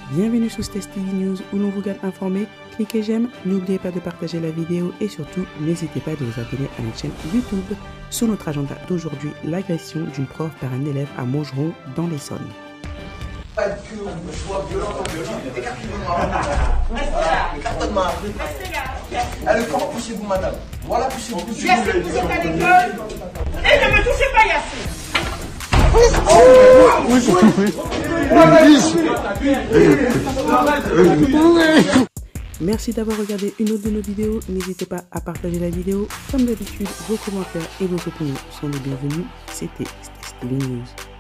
Bienvenue sur Stess TV News où l'on vous garde informé. Cliquez j'aime, n'oubliez pas de partager la vidéo et surtout n'hésitez pas de vous abonner à notre chaîne YouTube. Sur notre agenda d'aujourd'hui, l'agression d'une prof par un élève à Montgeron dans l'Essonne. Allez, comment poussez-vous, madame? Voilà, poussez-vous. Yacine, vous êtes à l'école. Et ne me touchez pas, Yacine. Merci d'avoir regardé une autre de nos vidéos. N'hésitez pas à partager la vidéo. Comme d'habitude, vos commentaires et vos opinions sont les bienvenus. C'était Stess TV News.